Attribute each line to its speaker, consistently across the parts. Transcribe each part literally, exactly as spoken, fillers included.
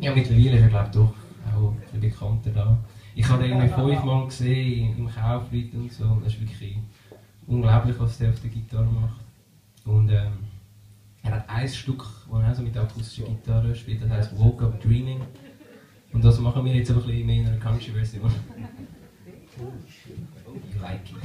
Speaker 1: Ja, mittlerweile ist er, glaube ich, doch auch ein bisschen bekannter da. Ich habe ihn irgendwie fünfmal gesehen im Kaufleuten und so. Und das ist wirklich unglaublich, was der auf der Gitarre macht. Und ähm, er hat ein Stück, das er auch so mit akustischer Gitarre spielt, das heisst Woke Up Dreaming. Und das machen wir jetzt aber ein bisschen mehr in einer Country-Version. You like it.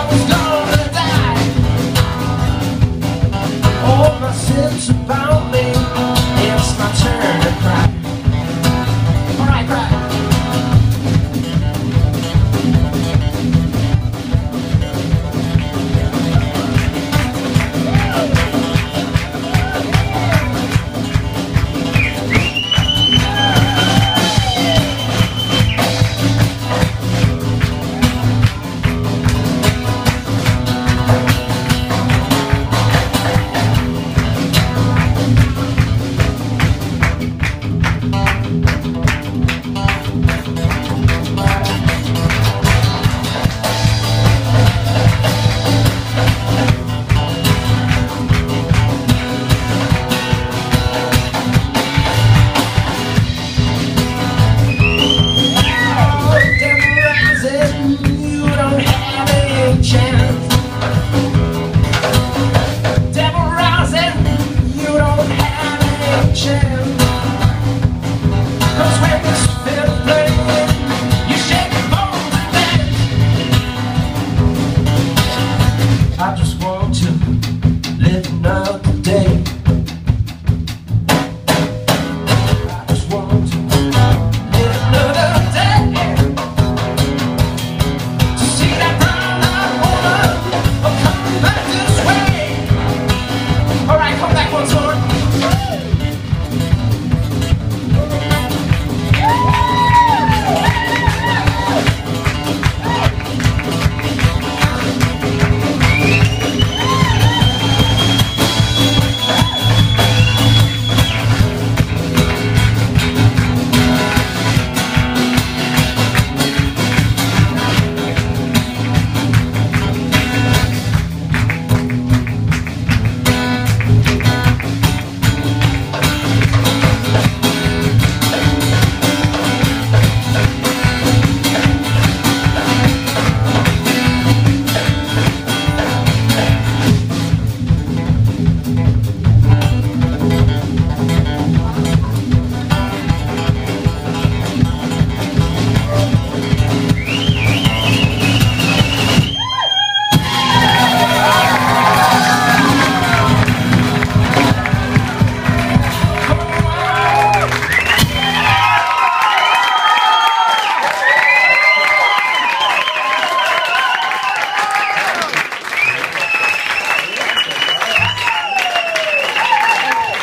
Speaker 2: About me